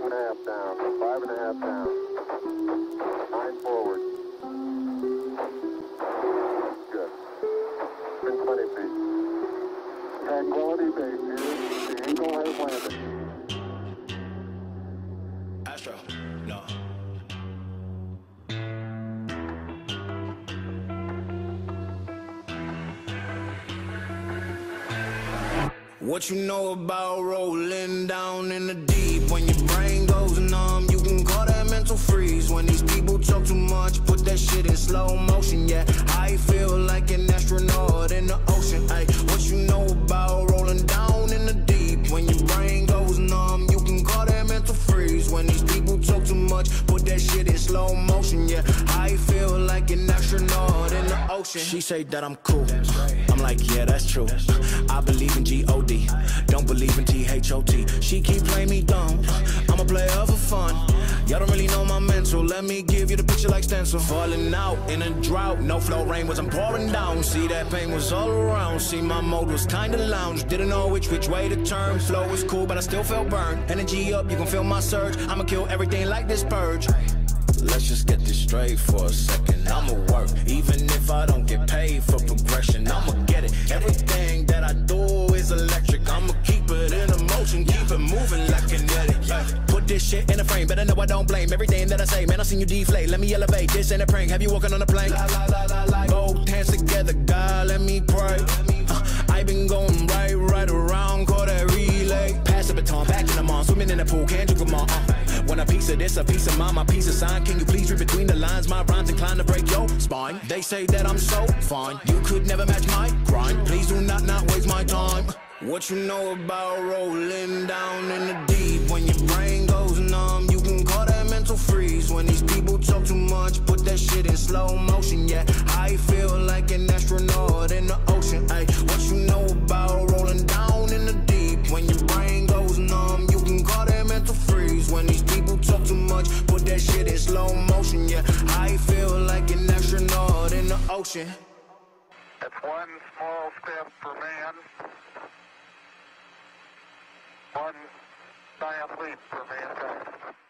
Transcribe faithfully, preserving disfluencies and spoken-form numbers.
and a half down, five and a half down, nine forward. Good. In twenty feet. Tranquility Base here. The Eagle has landed. Astro, no. What you know about rolling down in the deep? When your brain goes numb, you can call that mental freeze. When these people talk too much, put that shit in slow motion. Yeah, I feel like an astronaut in the ocean. Ay, what you know about rolling down in the deep? When your brain goes numb, you can call that mental freeze. When these people talk too much, put that shit in slow motion. Yeah, I feel like an astronaut in the ocean. She say that I'm cool. I'm like, yeah, that's true. I believe in G O D, don't believe in T H O T. She keep playing me dumb, I'm a player for fun. Y'all don't really know my mental, let me give you the picture like stencil. Falling out in a drought, no flow, rain wasn't pouring down. See, that pain was all around, see, my mode was kinda lounge. Didn't know which which way to turn, flow was cool but I still felt burned. Energy up, you can feel my surge, I'ma kill everything like this purge. Let's just get this straight for a second. I'ma work, even if I don't get paid for progression. I'ma get it, everything that I do is electric. I'ma keep it in motion, keep it moving like kinetic. Put this shit in a frame, better know I don't blame everything that I say. Man, I seen you deflate, let me elevate. This ain't a prank, have you walking on a plane? Both hands together, God, let me pray. uh, I been going right, right around, call that relay. Pass the baton, back in the mall, swimming in the pool, can't you come on? uh. Want a piece of this, a piece of mine, my piece of sign. Can you please read between the lines? My rhymes inclined to break your spine. They say that I'm so fine, you could never match my grind. Please do not, not waste my time. What you know about rolling down in the deep? When your brain goes numb, you can call that mental freeze. When these people talk too much, put that shit in slow motion. Yeah, I feel like an astronaut in the ocean. Ay, what you know about rolling down in the deep? When your brain goes numb, you can call that mental freeze. When these people talk too much, put that shit in slow motion. Yeah, I feel like an astronaut in the ocean. That's one small step for man, one giant leap for mankind.